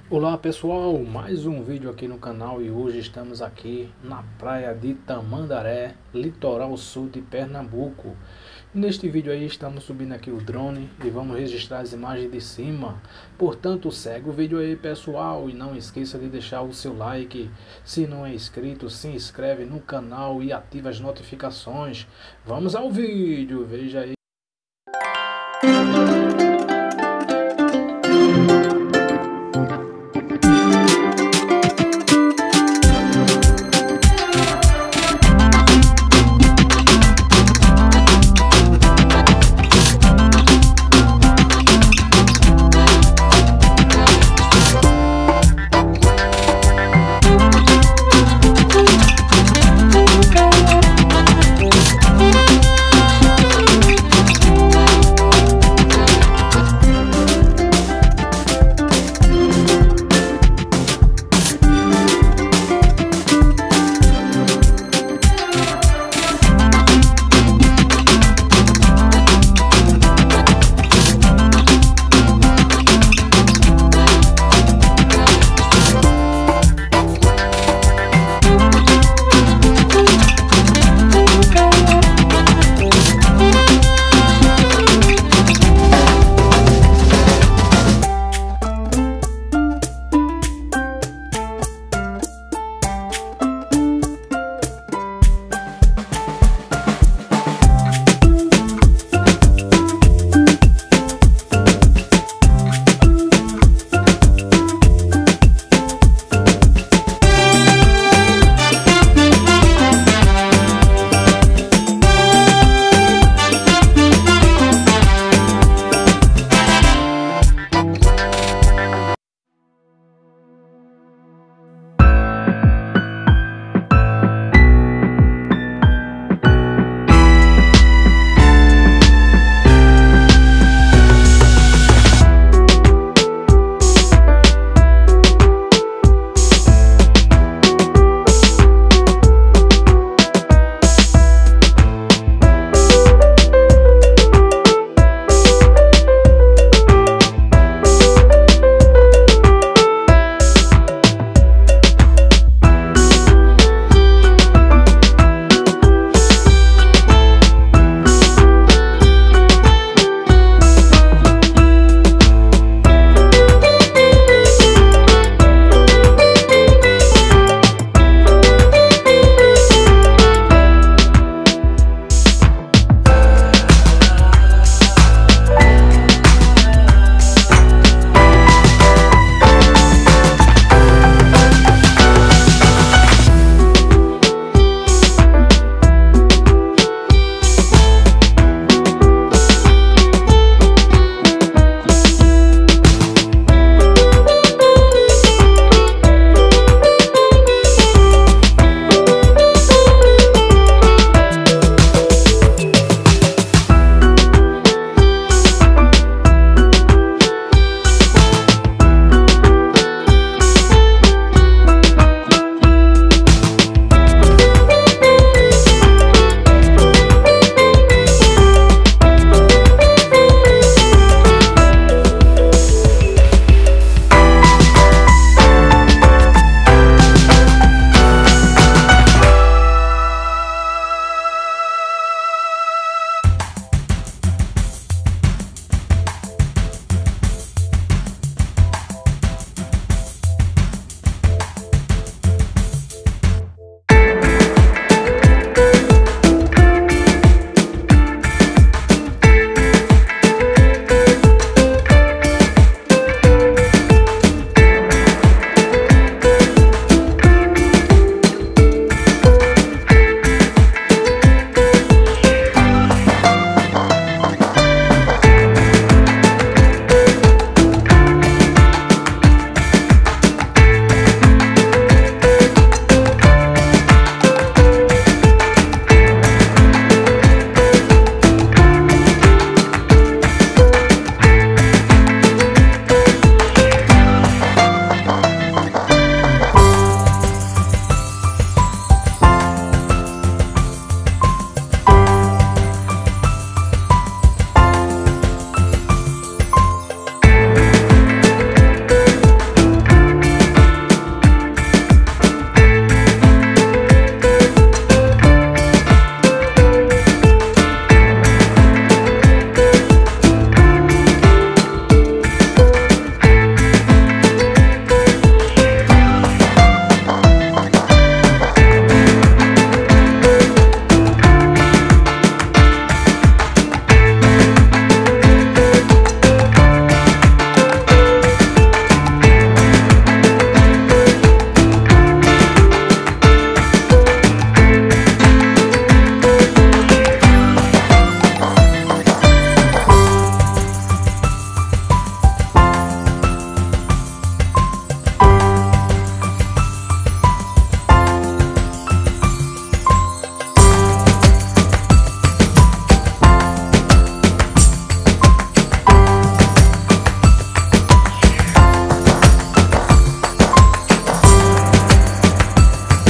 Olá pessoal, mais um vídeo aqui no canal e hoje estamos aqui na praia de Tamandaré, litoral sul de Pernambuco. Neste vídeo aí estamos subindo aqui o drone e vamos registrar as imagens de cima. Portanto, segue o vídeo aí pessoal e não esqueça de deixar o seu like. Se não é inscrito, se inscreve no canal e ativa as notificações. Vamos ao vídeo, veja aí.